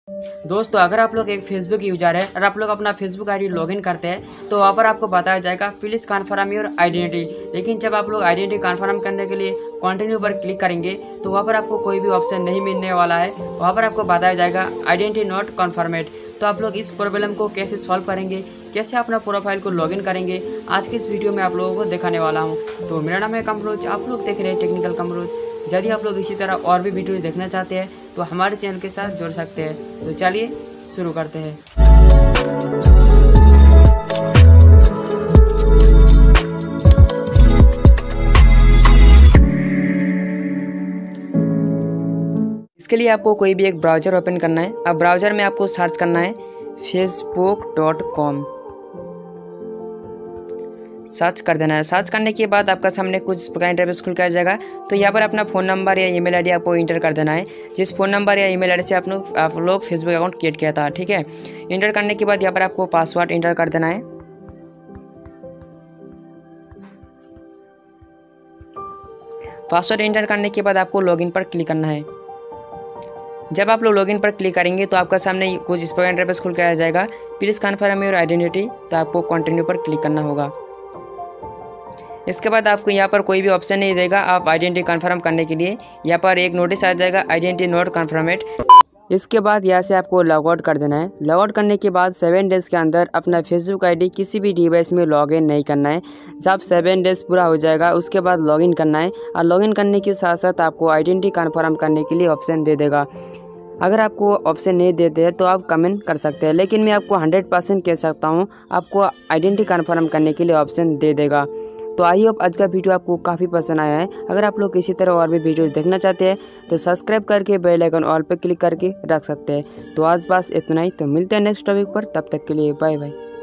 दोस्तों, अगर आप लोग एक फेसबुक यूजर है और आप लोग अपना फेसबुक आईडी लॉगिन करते हैं तो वहाँ पर आपको बताया जाएगा प्लीज कन्फर्म योर आइडेंटिटी। लेकिन जब आप लोग आइडेंटिटी कन्फर्म करने के लिए कंटिन्यू पर क्लिक करेंगे तो वहाँ पर आपको कोई भी ऑप्शन नहीं मिलने वाला है। वहाँ पर आपको बताया जाएगा आइडेंटिटी नॉट कन्फर्मेड। तो आप लोग इस प्रॉब्लम को कैसे सॉल्व करेंगे, कैसे अपना प्रोफाइल को लॉगिन करेंगे, आज की इस वीडियो में आप लोगों को दिखाने वाला हूँ। तो मेरा नाम है कमरोज, आप लोग देख रहे हैं टेक्निकल कमरोज। यदि आप लोग इसी तरह और भी वीडियोज देखना चाहते हैं तो हमारे चैनल के साथ जुड़ सकते हैं। तो चलिए शुरू करते हैं। इसके लिए आपको कोई भी एक ब्राउज़र ओपन करना है। अब ब्राउज़र में आपको सर्च करना है facebook.com। सर्च कर देना है। सर्च करने के बाद आपका सामने कुछ इस प्रकार इंटरफेस खुल कर आ जाएगा। तो यहाँ पर अपना फ़ोन नंबर या ईमेल आईडी आपको इंटर कर देना है, जिस फ़ोन नंबर या ईमेल आईडी से आप लोग फेसबुक अकाउंट क्रिएट किया था। ठीक है, इंटर करने के बाद यहाँ पर आपको पासवर्ड इंटर कर देना है। पासवर्ड इंटर करने के बाद आपको लॉगिन पर क्लिक करना है। जब आप लोग लॉगिन पर क्लिक करेंगे तो आपका सामने कुछ इस प्रकार इंटरफेस खुल कर आ जाएगा, प्लीज़ कन्फर्म योर आइडेंटिटी। तो आपको कंटिन्यू पर क्लिक करना होगा। इसके बाद आपको यहाँ पर कोई भी ऑप्शन नहीं देगा आप आइडेंटिटी कंफर्म करने के लिए। यहाँ पर एक नोटिस आ जाएगा आइडेंटिटी नॉट कन्फर्मेड। इसके बाद यहाँ से आपको लॉग आउट कर देना है। लॉग आउट करने के बाद 7 डेज़ के अंदर अपना फेसबुक आईडी किसी भी डिवाइस में लॉगिन नहीं करना है। जब 7 डेज़ पूरा हो जाएगा उसके बाद लॉगिन करना है। और लॉगिन करने के साथ साथ आपको आइडेंटिटी कंफर्म करने के लिए ऑप्शन दे देगा। अगर आपको ऑप्शन नहीं देते हैं तो आप कमेंट कर सकते हैं, लेकिन मैं आपको 100% कह सकता हूँ आपको आइडेंटिटी कंफर्म करने के लिए ऑप्शन दे देगा। तो आई होप आज का वीडियो आपको काफ़ी पसंद आया है। अगर आप लोग इसी तरह और भी वीडियो देखना चाहते हैं तो सब्सक्राइब करके बेल आइकन ऑल पर क्लिक करके रख सकते हैं। तो आज बस इतना ही। तो मिलते हैं नेक्स्ट टॉपिक पर, तब तक के लिए बाय बाय।